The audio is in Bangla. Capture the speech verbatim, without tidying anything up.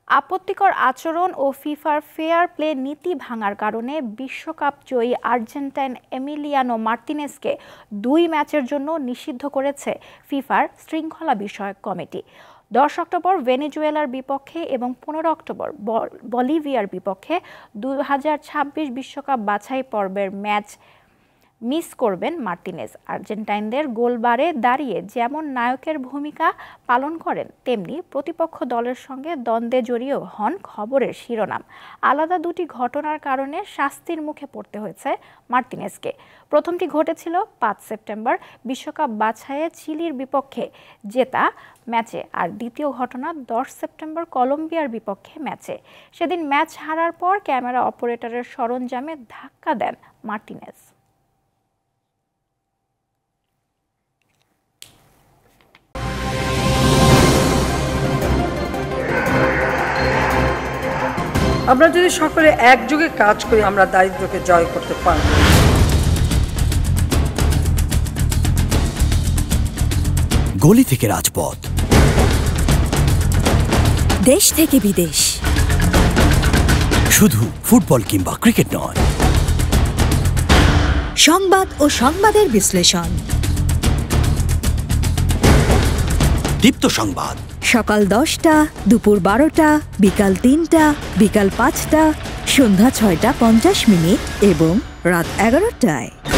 আপত্তিকর আচরণ ও ফিফার ফেয়ার প্লে নীতি ভাঙার কারণে বিশ্বকাপ জয়ী আর্জেন্টাইন এমিলিয়ানো মার্তিনেজকে দুই ম্যাচের জন্য নিষিদ্ধ করেছে ফিফার শৃঙ্খলা বিষয়ক কমিটি। দশ অক্টোবর ভেনেজুয়েলার বিপক্ষে এবং পনেরো অক্টোবর বলিভিয়ার বিপক্ষে দুই হাজার ছাব্বিশ বিশ্বকাপ বাছাই পর্বের ম্যাচ মিস করবেন মার্তিনেজ। আর্জেন্টাইনদের গোলবারে দাঁড়িয়ে যেমন নায়কের ভূমিকা পালন করেন, তেমনি প্রতিপক্ষ দলের সঙ্গে দ্বন্দ্বে জড়িয়েও হন খবরের শিরোনাম। আলাদা দুটি ঘটনার কারণে শাস্তির মুখে পড়তে হয়েছে মার্তিনেজকে। প্রথমটি ঘটেছিল পাঁচ সেপ্টেম্বর বিশ্বকাপ বাছাইয়ে চিলির বিপক্ষে জেতা ম্যাচে, আর দ্বিতীয় ঘটনা দশ সেপ্টেম্বর কলম্বিয়ার বিপক্ষে ম্যাচে। সেদিন ম্যাচ হারার পর ক্যামেরা অপারেটরের সরঞ্জামে ধাক্কা দেন মার্তিনেজ। আমরা যদি সকলে একযোগে কাজ করি, আমরা দারিদ্র্যকে জয় করতে পারব। গলি থেকে রাজপথ, দেশ থেকে বিদেশ, শুধু ফুটবল কিংবা ক্রিকেট নয়, সংবাদ ও সংবাদের বিশ্লেষণ। দীপ্ত সংবাদ, সকাল দশটা, দুপুর বারোটা, বিকাল তিনটা, বিকাল পাঁচটা, সন্ধ্যা ছয়টা পঞ্চাশ মিনিট এবং রাত এগারোটায়।